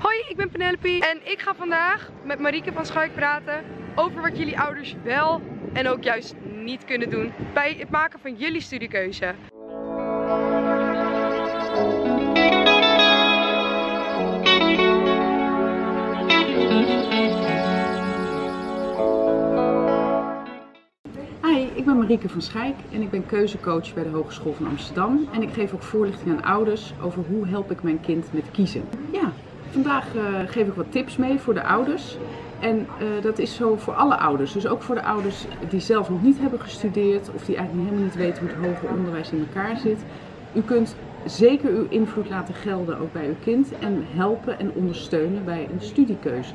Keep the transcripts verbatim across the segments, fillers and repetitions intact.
Hoi, ik ben Penelope en ik ga vandaag met Marieke van Schaik praten over wat jullie ouders wel en ook juist niet kunnen doen bij het maken van jullie studiekeuze. Hi, ik ben Marieke van Schaik en ik ben keuzecoach bij de Hogeschool van Amsterdam. En ik geef ook voorlichting aan ouders over hoe help ik mijn kind met kiezen. Ja, vandaag uh, geef ik wat tips mee voor de ouders. En uh, dat is zo voor alle ouders. Dus ook voor de ouders die zelf nog niet hebben gestudeerd of die eigenlijk helemaal niet weten hoe het hoger onderwijs in elkaar zit. U kunt zeker uw invloed laten gelden ook bij uw kind en helpen en ondersteunen bij een studiekeuze.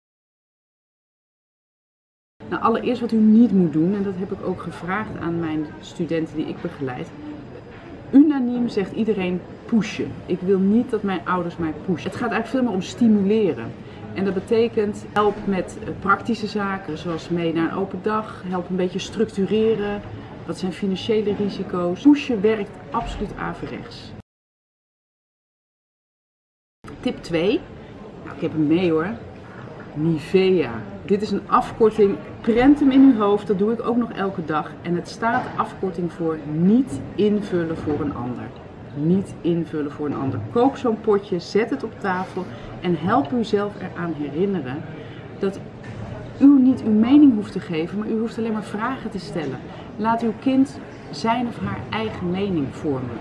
Nou, allereerst wat u niet moet doen, en dat heb ik ook gevraagd aan mijn studenten die ik begeleid. Unaniem zegt iedereen pushen. Ik wil niet dat mijn ouders mij pushen. Het gaat eigenlijk veel meer om stimuleren. En dat betekent help met praktische zaken, zoals mee naar een open dag, help een beetje structureren. Wat zijn financiële risico's? Pushen werkt absoluut averechts. Tip twee. Nou, ik heb hem mee hoor. Nivea. Dit is een afkorting, prent hem in uw hoofd, dat doe ik ook nog elke dag. En het staat afkorting voor niet invullen voor een ander. Niet invullen voor een ander. Koop zo'n potje, zet het op tafel en help uzelf eraan herinneren dat u niet uw mening hoeft te geven, maar u hoeft alleen maar vragen te stellen. Laat uw kind zijn of haar eigen mening vormen.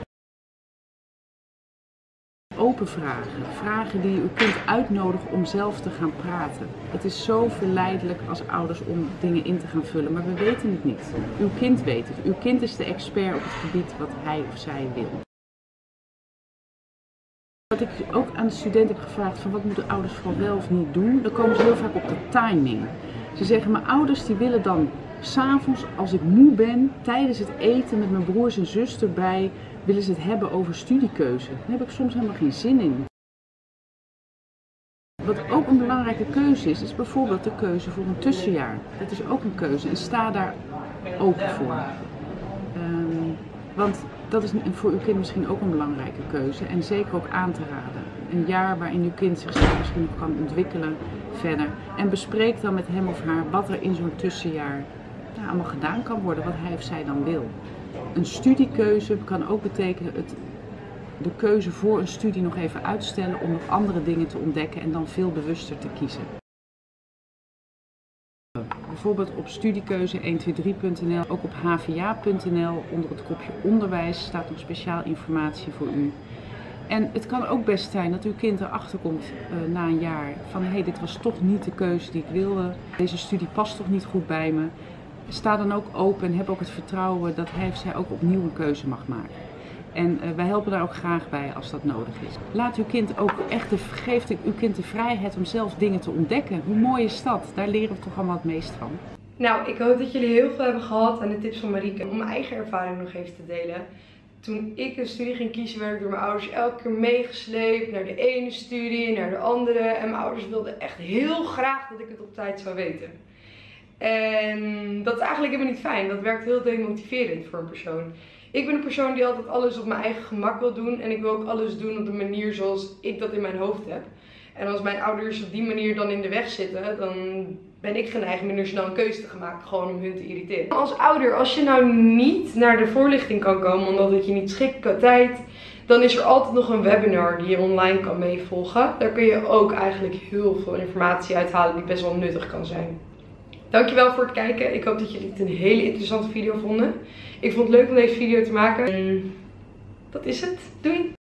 Open vragen, vragen die uw kind uitnodigen om zelf te gaan praten. Het is zo verleidelijk als ouders om dingen in te gaan vullen, maar we weten het niet. Uw kind weet het. Uw kind is de expert op het gebied wat hij of zij wil. Wat ik ook aan de student heb gevraagd van wat moeten ouders vooral wel of niet doen, dan komen ze heel vaak op de timing. Ze zeggen, mijn ouders die willen dan 's avonds als ik moe ben, tijdens het eten met mijn broers en zus erbij, willen ze het hebben over studiekeuze. Daar heb ik soms helemaal geen zin in. Wat ook een belangrijke keuze is, is bijvoorbeeld de keuze voor een tussenjaar. Dat is ook een keuze en sta daar open voor. Um, want dat is voor uw kind misschien ook een belangrijke keuze en zeker ook aan te raden. Een jaar waarin uw kind zichzelf misschien nog kan ontwikkelen verder. En bespreek dan met hem of haar wat er in zo'n tussenjaar nou, allemaal gedaan kan worden, wat hij of zij dan wil. Een studiekeuze kan ook betekenen het, de keuze voor een studie nog even uitstellen om nog andere dingen te ontdekken en dan veel bewuster te kiezen. Bijvoorbeeld op studiekeuze een twee drie punt n l, ook op h v a punt n l onder het kopje onderwijs staat nog speciaal informatie voor u. En het kan ook best zijn dat uw kind erachter komt uh, na een jaar van hé, hey, dit was toch niet de keuze die ik wilde, deze studie past toch niet goed bij me. Sta dan ook open en heb ook het vertrouwen dat hij of zij ook opnieuw een keuze mag maken. En uh, wij helpen daar ook graag bij als dat nodig is. Laat uw kind ook echt, de, geeft uw kind de vrijheid om zelf dingen te ontdekken. Hoe mooi is dat? Daar leren we toch allemaal het meest van. Nou, ik hoop dat jullie heel veel hebben gehad aan de tips van Marieke. Om mijn eigen ervaring nog even te delen. Toen ik een studie ging kiezen, werd ik door mijn ouders elke keer meegesleept naar de ene studie, naar de andere. En mijn ouders wilden echt heel graag dat ik het op tijd zou weten. En dat is eigenlijk helemaal niet fijn. Dat werkt heel demotiverend voor een persoon. Ik ben een persoon die altijd alles op mijn eigen gemak wil doen. En ik wil ook alles doen op de manier zoals ik dat in mijn hoofd heb. En als mijn ouders op die manier dan in de weg zitten, dan ben ik geneigd minder snel een keuze te gaan maken. Gewoon om hun te irriteren. Als ouder, als je nou niet naar de voorlichting kan komen omdat het je niet schikt qua tijd, dan is er altijd nog een webinar die je online kan meevolgen. Daar kun je ook eigenlijk heel veel informatie uithalen die best wel nuttig kan zijn. Dankjewel voor het kijken. Ik hoop dat jullie het een hele interessante video vonden. Ik vond het leuk om deze video te maken. En dat is het. Doei!